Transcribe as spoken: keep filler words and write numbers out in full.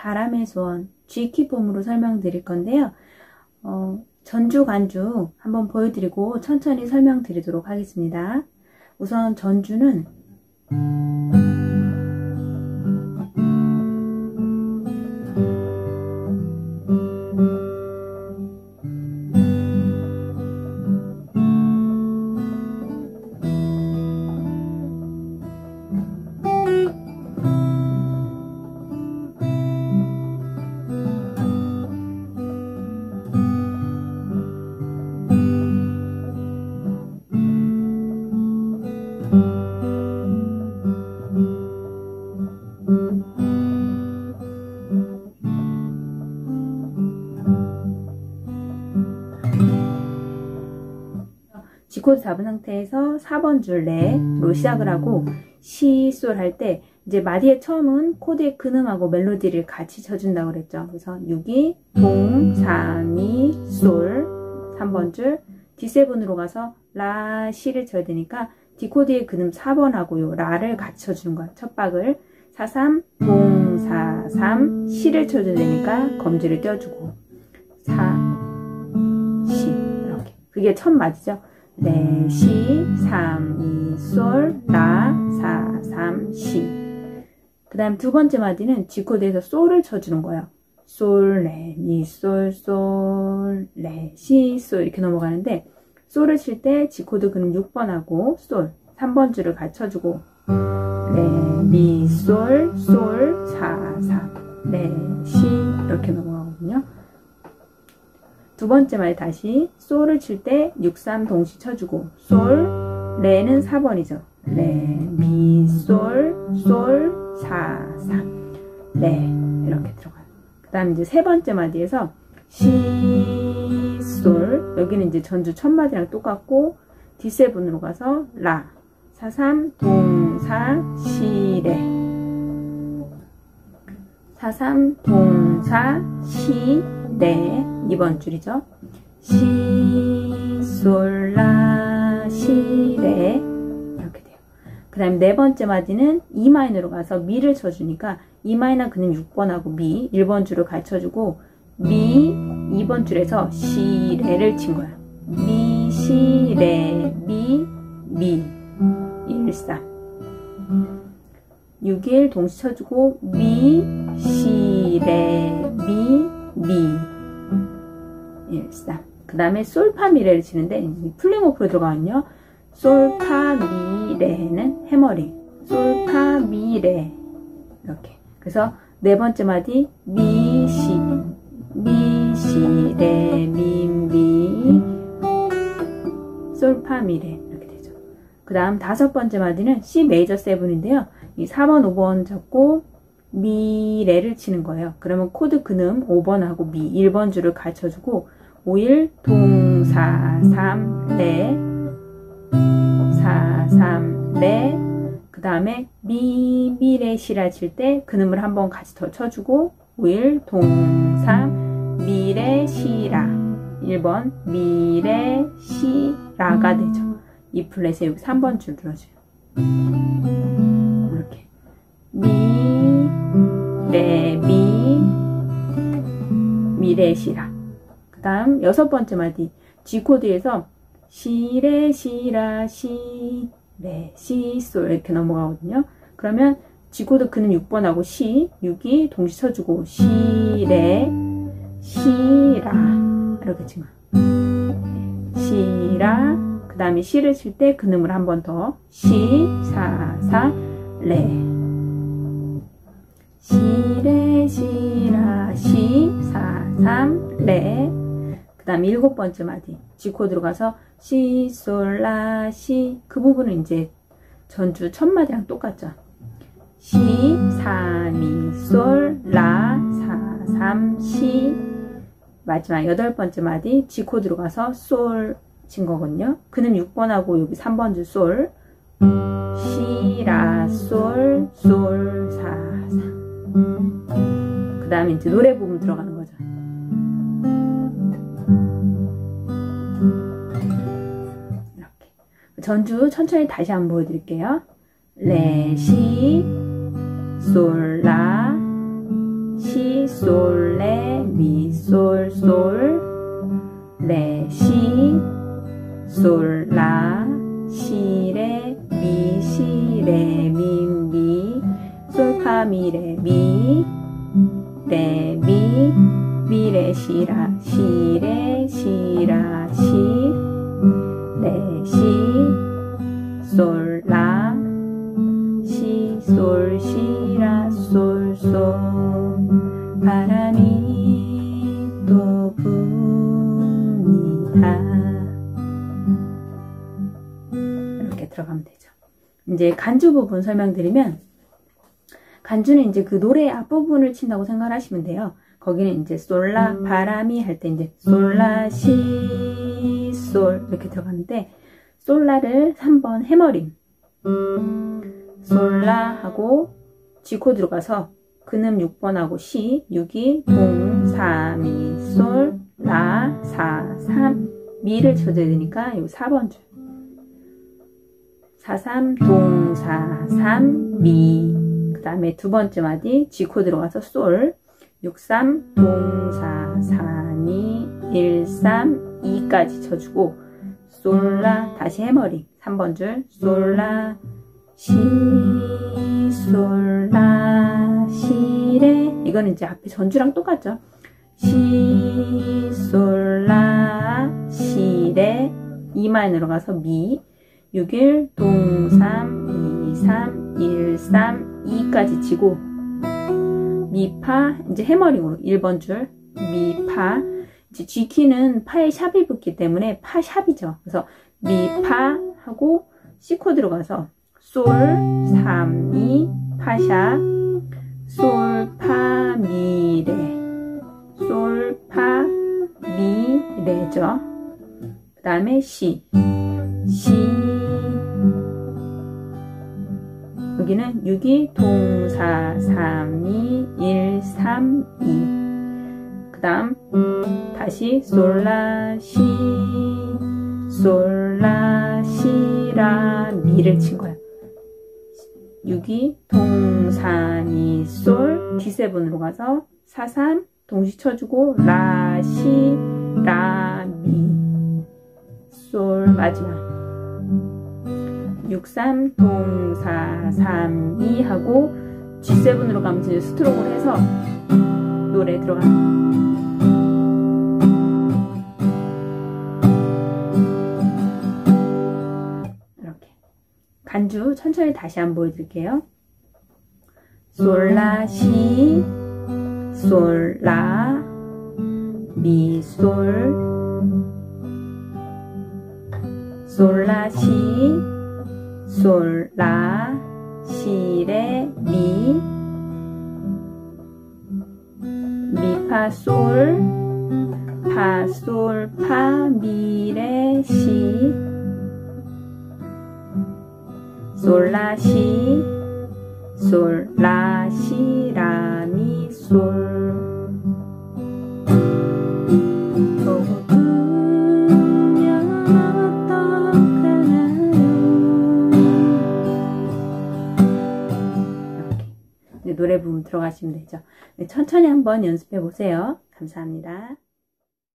바람의 소원 G키 폼으로 설명드릴 건데요. 어, 전주 간주 한번 보여드리고 천천히 설명드리도록 하겠습니다. 우선 전주는 G코드 잡은 상태에서 사 번 줄 레로 시작을 하고 시, 솔 할 때 이제 마디의 처음은 코드의 근음하고 멜로디를 같이 쳐준다고 그랬죠. 그래서 육, 이, 동, 삼, 이, 솔 삼 번 줄 디 세븐으로 가서 라, 시를 쳐야 되니까 D코드의 근음 사 번 하고요. 라를 같이 쳐주는 거야. 첫 박을 사, 삼, 동, 사, 삼, 시를 쳐줘야 되니까 검지를 떼어주고 사, 시 이렇게 그게 첫 마디죠. 레, 시, 삼, 이, 솔, 라, 사, 삼, 시. 그 다음 두 번째 마디는 G코드에서 솔을 쳐주는 거예요. 솔, 레, 미, 솔, 솔, 레, 시, 솔 이렇게 넘어가는데 솔을 칠 때 G코드 근음 육 번 하고 솔, 삼 번 줄을 같이 쳐주고 레, 미, 솔, 솔, 사, 삼, 레, 시 이렇게 넘어가거든요. 두 번째 말 다시 솔을 칠 때 육, 삼 동시 쳐주고 솔, 레는 사 번이죠. 레, 미, 솔, 솔, 사, 삼, 레 이렇게 들어가요. 그 다음 이제 세 번째 마디에서 시, 솔 여기는 이제 전주 첫 마디랑 똑같고 디 세븐으로 가서 라, 사, 삼, 동, 사, 시, 레 사, 삼, 동, 사, 시, 레 이 번 줄이죠. 시, 솔, 라, 시, 레 이렇게 돼요. 그 다음에 네 번째 마디는 이 마이너로 가서 미를 쳐주니까 이 마이너 그는 육 번 하고 미 일 번 줄을 가르쳐주고 미 이 번 줄에서 시, 레를 친 거야. 미, 시, 레, 미, 미 일, 삼 육, 일 동시 쳐주고 미, 시, 레, 미, 미 일, 삼 그 다음에 솔, 파, 미, 레를 치는데 플링오프로 들어가거든요. 솔, 파, 미, 레는 해머링 솔, 파, 미, 레 이렇게 그래서 네 번째 마디 미, 시, 미, 시, 레, 미, 미 솔, 파, 미, 레 이렇게 되죠. 그 다음 다섯 번째 마디는 C 메이저 세븐인데요. 이 사 번, 오 번 잡고 미, 레를 치는 거예요. 그러면 코드 근음 오 번 하고 미 일 번 줄을 가르쳐주고 오, 일, 동, 사, 삼, 레 사, 삼, 레 그 다음에 미, 미, 레, 시라 칠 때 근음을 한 번 같이 더 쳐주고 오, 일, 동, 삼, 미, 레, 시, 라 일 번 미, 레, 시, 라가 되죠. 이 플랫에 여기 삼 번 줄 들어줘요. 이렇게 미, 레, 미, 미, 레, 시, 라 그 다음 여섯 번째 마디 G코드에서 시, 레, 시, 라, 시, 레, 시, 솔 이렇게 넘어가거든요. 그러면 G코드 근음 육 번 하고 시, 육, 이 동시 쳐주고 시, 레, 시, 라 이렇게 친 거예요. 시, 라 그 다음에 시를 칠 때 근음을 한 번 더 시, 사, 사, 레 시, 레, 시, 라, 시, 사, 삼, 레 그 다음 일곱 번째 마디 G코드로 가서 시, 솔, 라, 시 그 부분은 이제 전주 첫 마디랑 똑같죠. 시, 사, 미, 솔, 라, 사, 삼, 시 마지막 여덟 번째 마디 G코드로 가서 솔 친 거거든요. 근음 육 번 하고 여기 삼 번 줄 솔 시, 라, 솔, 솔, 사, 삼 그 다음에 이제 노래 부분 들어가는 거죠. 이렇게 전주 천천히 다시 한번 보여드릴게요. 레, 시, 솔, 라, 시, 솔, 레, 미, 솔, 솔, 레, 시, 솔, 라, 시, 레, 미, 시, 레, 미, 미, 솔, 파, 미, 레, 미, 레, 미, 미, 레, 시, 라, 시, 레, 시, 라, 시, 레, 시, 솔, 라, 시, 솔, 시, 라, 솔, 솔. 바람이 또 붑니다. 이렇게 들어가면 되죠. 이제 간주 부분 설명드리면, 간주는 이제 그 노래의 앞부분을 친다고 생각하시면 돼요. 거기는 이제 솔라 바람이 할 때 이제 솔라 시 솔 이렇게 들어가는데, 솔라를 삼 번 해머링, 솔라 하고 G 코드로 가서 근음 육 번 하고 시, 육이 동, 사, 미, 솔, 라, 사, 삼, 미를 쳐줘야 되니까 요 사 번 줄. 사, 삼, 동, 사, 삼, 미. 그 다음에 두 번째 마디 G 코드로 가서 솔, 육, 삼, 동, 사, 사, 미, 일, 삼, 이까지 쳐주고, 솔, 라, 다시 해머링. 삼 번 줄, 솔, 라, 시, 솔, 라, 시, 레. 이거는 이제 앞에 전주랑 똑같죠. 시, 솔, 라, 시, 레. 이 마이너로 가서 미, 육, 일, 동, 삼, 이, 삼, 일, 삼, 이까지 치고, 미, 파, 이제 해머링으로 일 번 줄, 미, 파. 이제 G키는 파에 샵이 붙기 때문에 파 샵이죠. 그래서 미, 파 하고 C 코드로 가서 솔, 삼, 이, 파샵, 솔, 파, 미, 레, 솔, 파, 미, 레죠. 그 다음에 시, 시, 여기는 육, 이, 동, 사, 삼, 이, 일, 삼, 이. 그 다음 다시 솔, 라, 시, 솔, 라, 시, 라, 미를 친 거야. 육, 이, 동, 사, 미, 솔, 디 세븐으로 가서 사, 삼, 동시 쳐주고 라, 시, 라, 미, 솔 마지막 육, 삼, 동, 사, 삼, 이 하고 지 세븐으로 가면서 이제 스트로크를 해서 노래 들어가. 이렇게 간주 천천히 다시 한번 보여드릴게요. 솔, 라, 시, 솔, 라, 미, 솔, 솔, 라, 시, 솔, 라, 시, 레, 미, 미, 파, 솔, 파, 솔, 파, 미, 레, 시, 솔, 라, 시, 솔, 라, 시, 라, 미, 솔. 노래 부분 들어가시면 되죠. 천천히 한번 연습해 보세요. 감사합니다.